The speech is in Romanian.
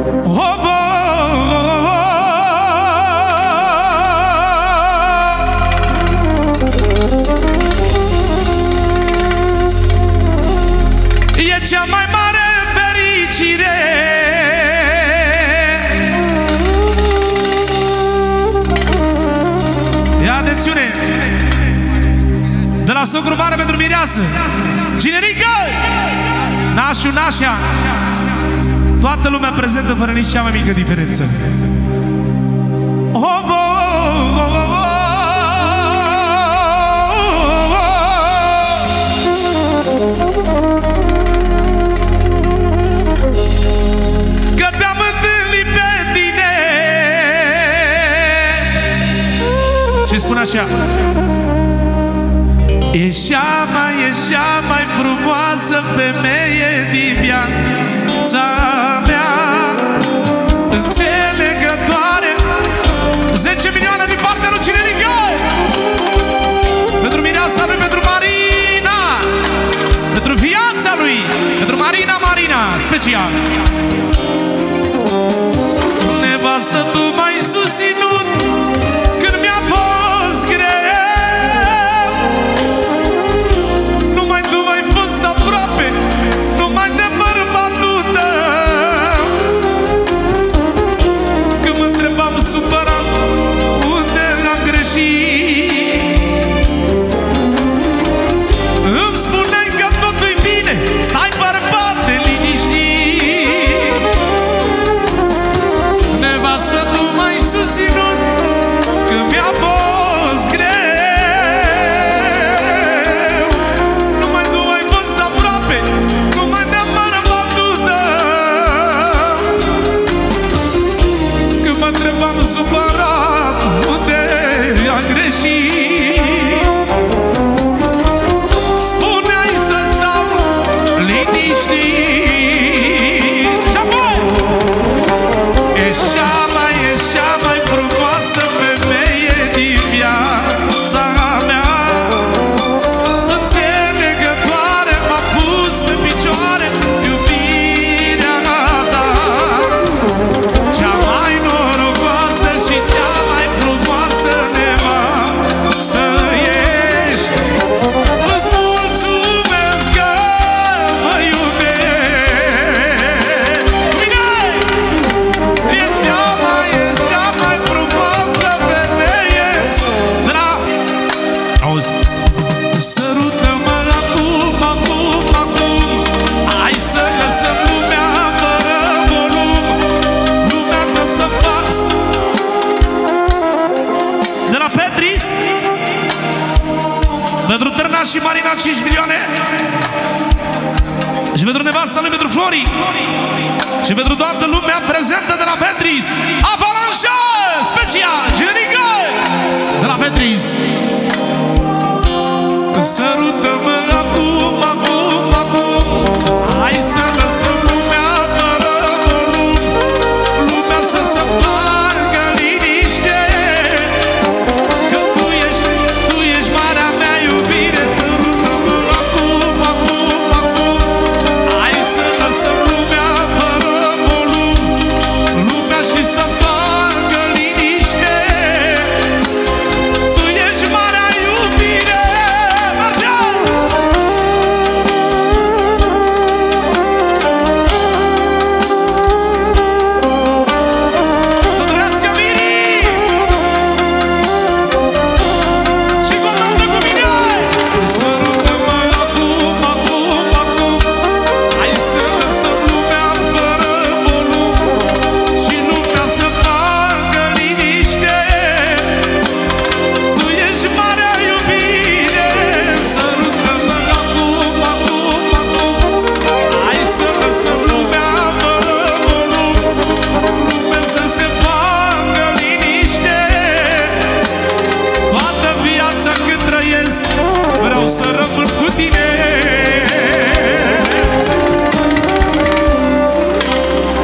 E cea mai mare fericire Ia atențiune de la socru mare pentru mireasă Cinerică Nașu, nașa Toată lumea prezentă fără nici cea mai mică diferență Că te-am întâlnit pe tine Și spun așa E cea mai frumoasă femeie din viața mea Înțelegătoare 10 milioane din partea lui Cinerică Pentru mireasa lui, pentru Marina Pentru viața lui Pentru Marina, special Nevastă, tu m-ai susținut Când mi-a fost greu Numai tu ai fost aproape Numai de bărbatul tău Când mă întrebam supărat Unde l-am greșit Îmi spuneai că totul-i bine Stai bărbate, liniștit Nevastă, tu m-ai susținut Când mi-a fost greu Numai tu ai fost aproape Numai de bărbatul tău Când mă întrebam supărat Unde am greșit Spuneai să stau liniștit Și apoi E cea mai frumoasă femeie din viața mea Înțelegătoare m-a pus pe picioare Iubirea ta Cea mai norocoasă și cea mai frumoasă nevastă ești Îți mulțumesc că mă iubești Bine! E cea mai frumoasă femeie Auzi Sărută-mă acum Hai să lăsăm lumea fără volum Lumea ta să fac De la Petris Pentru Târna și Marina 5 milioane Și pentru nevasta lui, pentru Flori Și pentru toată lumea prezentă de la Petris Avalanșă special Cinerică De la Petris Sărută-mă